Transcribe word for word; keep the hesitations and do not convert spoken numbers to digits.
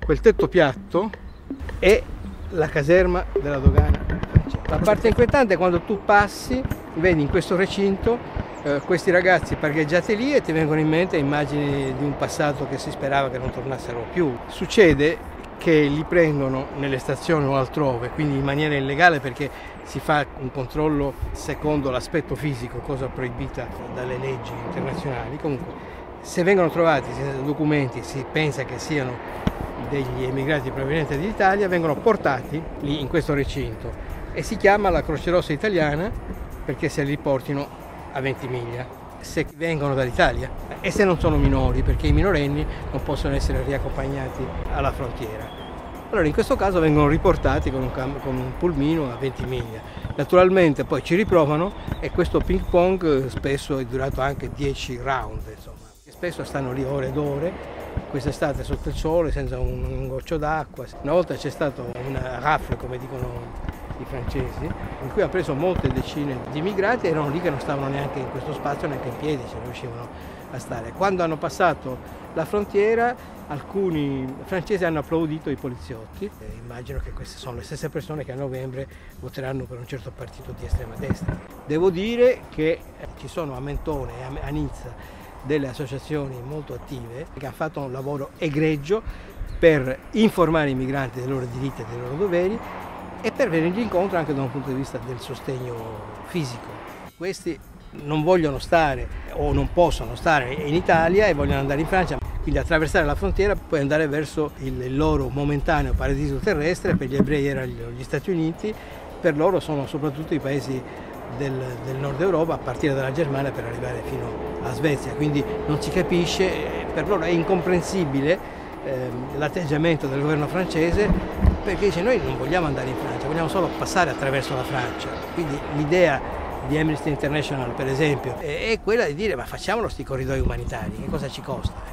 Quel tetto piatto è la caserma della dogana francese. La parte inquietante è quando tu passi, vedi in questo recinto eh, questi ragazzi parcheggiati lì e ti vengono in mente immagini di un passato che si sperava che non tornassero più. Succede che li prendono nelle stazioni o altrove, quindi in maniera illegale, perché si fa un controllo secondo l'aspetto fisico, cosa proibita dalle leggi internazionali. Comunque, se vengono trovati senza documenti, si pensa che siano degli emigrati provenienti dall'Italia, vengono portati lì in questo recinto e si chiama la Croce Rossa Italiana perché se li portino a Ventimiglia, se vengono dall'Italia e se non sono minori, perché i minorenni non possono essere riaccompagnati alla frontiera. Allora in questo caso vengono riportati con un, con un pulmino a Ventimiglia. Naturalmente poi ci riprovano e questo ping pong spesso è durato anche dieci round, insomma. Spesso stanno lì ore ed ore, quest'estate sotto il sole senza un, un goccio d'acqua. Una volta c'è stato una rafle, come dicono i francesi, in cui ha preso molte decine di immigrati e erano lì che non stavano neanche in questo spazio, neanche in piedi, se non riuscivano a stare. Quando hanno passato la frontiera, alcuni francesi hanno applaudito i poliziotti. E immagino che queste sono le stesse persone che a novembre voteranno per un certo partito di estrema destra. Devo dire che ci sono a Mentone e a Nizza delle associazioni molto attive che hanno fatto un lavoro egregio per informare i migranti dei loro diritti e dei loro doveri e per venirgli incontro anche da un punto di vista del sostegno fisico. Questi non vogliono stare o non possono stare in Italia e vogliono andare in Francia, quindi attraversare la frontiera puoi andare verso il loro momentaneo paradiso terrestre. Per gli ebrei erano gli Stati Uniti, per loro sono soprattutto i paesi del, del nord Europa, a partire dalla Germania per arrivare fino alla Svezia, quindi non si capisce, per loro è incomprensibile eh, l'atteggiamento del governo francese, perché dice noi non vogliamo andare in Francia, vogliamo solo passare attraverso la Francia. Quindi l'idea di Amnesty International, per esempio, è quella di dire ma facciamolo sti corridoi umanitari, che cosa ci costa?